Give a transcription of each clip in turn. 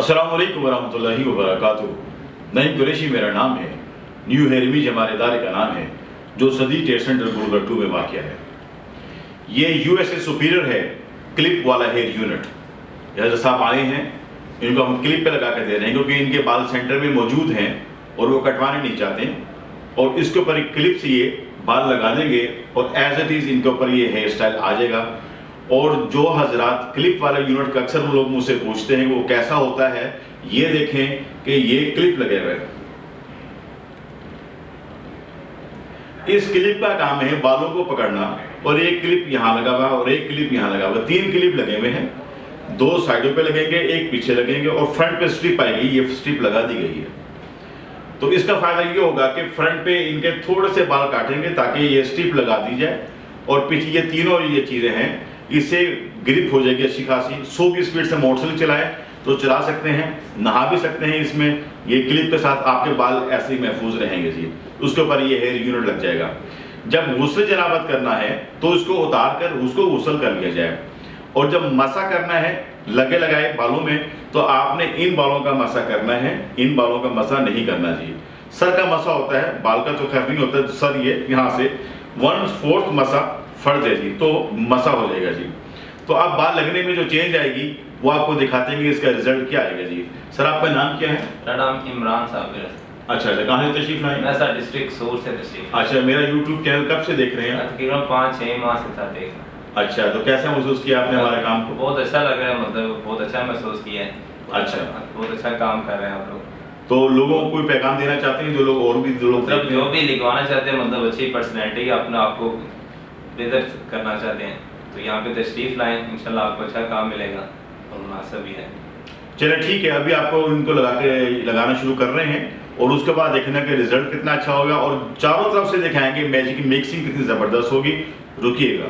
अस्सलामुअलैकुम वरहमतुल्लाहि वबरकातुहू। नईम कुरैशी मेरा नाम है। न्यू हेरमी हमारे इदारे का नाम है जो सदी ट्रेड सेंटर गुड़गट्टू में वाक़ है। ये USA सुपीरियर है क्लिप वाला हेयर यूनिट। हज़रत साहब आए हैं, इनको हम क्लिप पे लगा कर दे रहे हैं क्योंकि इनके बाल सेंटर में मौजूद हैं और वो कटवाने नहीं चाहते, और इसके ऊपर एक क्लिप से ये बाल लगा देंगे और एज इट इज़ इनके ऊपर ये हेयर स्टाइल आ जाएगा। और जो हजरात क्लिप वाला यूनिट का अक्सर लोग मुझसे पूछते हैं वो कैसा होता है, ये देखें कि ये क्लिप लगे हुए हैं। इस क्लिप का काम है बालों को पकड़ना, और एक क्लिप यहाँ लगा हुआ और एक क्लिप यहाँ लगा हुआ, 3 क्लिप लगे हुए हैं। 2 साइडों पे लगेंगे, एक पीछे लगेंगे, और फ्रंट पे स्ट्रिप आएगी। ये स्ट्रिप लगा दी गई है, तो इसका फायदा ये होगा कि फ्रंट पे इनके थोड़े से बाल काटेंगे ताकि ये स्ट्रिप लगा दी जाए, और पीछे ये तीनों ये चीजें हैं, इससे ग्रिप हो जाएगी अच्छी खासी। 100 की स्पीड से मोटरसाइकिल चलाएं तो चला सकते हैं, नहा भी सकते हैं इसमें। ये क्लिप के साथ आपके बाल ऐसे ही महफूज रहेंगे जी। उसके ऊपर ये हेयर यूनिट लग जाएगा। जब गुस्ल जनाबत करना है तो इसको उतार कर उसको गुस्ल कर लिया जाए, और जब मसा करना है लगे लगाए बालों में तो आपने इन बालों का मसा करना है, इन बालों का मसा नहीं करना चाहिए। सर का मसा होता है, बाल का तो खैर नहीं होता। सर ये यहाँ से 1/4 मसा फर्ज है जी, तो मसा हो जाएगा जी। तो अब बाल लगने में जो चेंज आएगी वो आपको दिखाते हैं कि इसका रिजल्ट क्या आएगा जी। सर आपका नाम क्या है? मेरा नाम इमरान साबिर है। अच्छा, कहाँ से तशरीफ लाए? मैं सर डिस्ट्रिक्ट सूर से तशरीफ। अच्छा, मेरा YouTube चैनल कब से देख रहे हैं? तकरीबन 5-6 माह से था देख रहा। अच्छा, तो कैसा महसूस किया आपने हमारे काम को? बहुत अच्छा लग रहा है, मतलब बहुत अच्छा महसूस किया है। अच्छा, बहुत अच्छा काम कर रहे हैं आप लोग। तो लोगों को कोई पैगाम देना चाहते हैं, जो लोग और भी जो भी लिखवाना चाहते हैं, मतलब अच्छी पर्सनैलिटी अपने आप को बेहतर करना चाहते हैं, तो यहाँ पे तशरीफ लाएं, इंशाल्लाह आपको अच्छा काम मिलेगा और मुनासिब भी है। चलिए ठीक है, अभी आपको इनको लगाना शुरू कर रहे हैं, और उसके बाद देखना कि रिजल्ट कितना अच्छा होगा, और चारों तरफ से दिखाएंगे मैजिक की मिक्सिंग कितनी ज़बरदस्त होगी। रुकिएगा।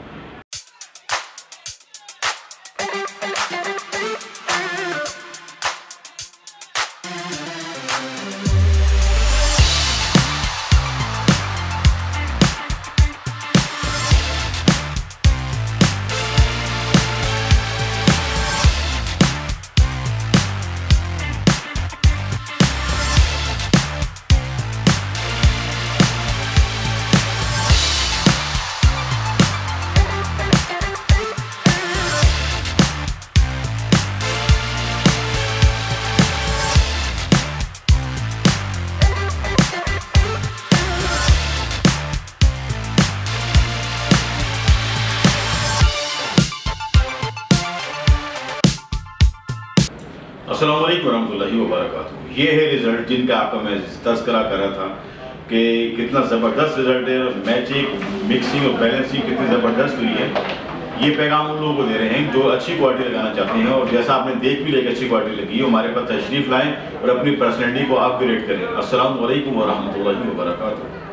अस्सलामुअलैकुम वरहमतुल्लाहि वबरकातुहू। ये है रिजल्ट जिनका आपका मैं तज़किरा कर रहा था कि कितना ज़बरदस्त रिजल्ट है। मैचिंग, मिक्सिंग और बैलेंसिंग कितनी ज़बरदस्त हुई है। ये पैगाम उन लोगों को दे रहे हैं जो अच्छी क्वालिटी लगाना चाहते हैं, और जैसा आपने देख भी लिया अच्छी क्वालिटी लगी है, हमारे पास तशरीफ़ लाएँ और अपनी पर्सनैलिटी को अपग्रेड करें। अस्सलामुअलैकुम वरहमतुल्लाहि वबरकातुहू।